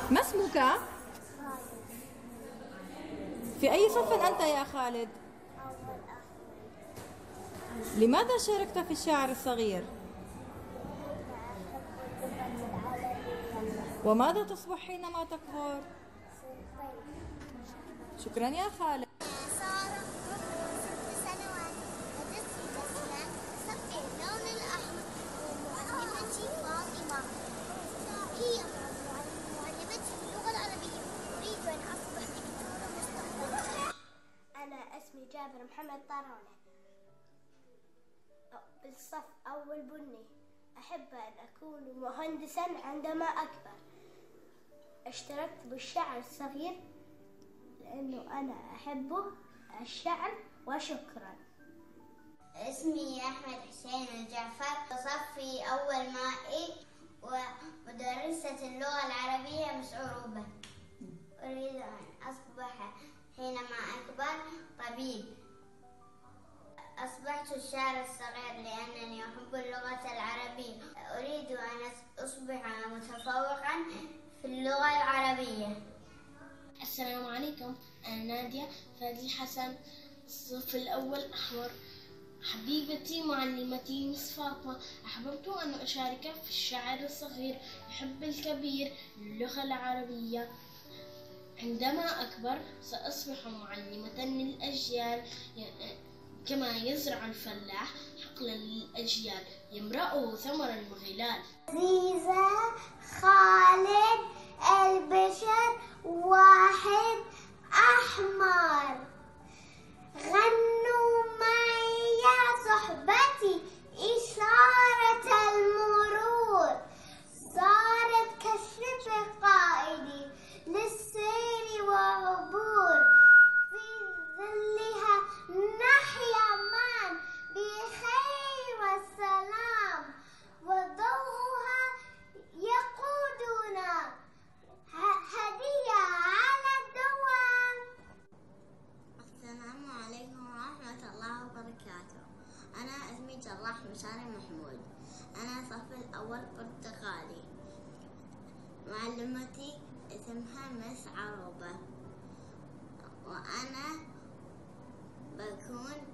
ما اسمك؟ في أي صف أنت يا خالد؟ أول لماذا شاركت في الشعر الصغير؟ وماذا تصبح حينما تكبر؟ شكرا يا خالد. سارة عمرها 6 سنوات. درست الأسنان صفي اللون الأحمر. ومعلمتي فاطمة هي معلمتي اللغة العربية. أريد أن أصبح دكتورة مستقبلا. أنا اسمي جابر محمد طرونة بالصف أول بني. أحب أن أكون مهندسا عندما أكبر. اشتركت بالشعر الصغير لأنه أنا أحبه الشعر. وشكرا. اسمي أحمد حسين الجعفر صفي أول مائي ومدرسة اللغة العربية مسعوروبة. أريد أن أصبح حينما أكبر طبيب. أصبحت الشاعر الصغير لأنني أحب اللغة العربية. أريد أن أصبح متفوقا في اللغة العربية. السلام عليكم، أنا نادية فادي حسن الصف الأول أحمر. حبيبتي معلمتي مس فاطمة، أحببت أن أشارك في الشعر الصغير. أحب الكبير للغة العربية. عندما أكبر سأصبح معلمة للأجيال. كما يزرع الفلاح حقلا للأجيال يمرأه ثمر الغلال. عزيزة خالد البشر واحد أحمر. غنوا معي يا صحبتي إشارة المرور. صارت كالشبه قائدي للسير وعبور. في ظلها نحيا معا بخير والسلام. وضوءها يقودنا هدية على الدوام. السلام عليكم ورحمة الله وبركاته. أنا اسمي جراح مشاري محمود. أنا صف الأول برتقالي. معلمتي اسمها مس عروبة. وأنا بكون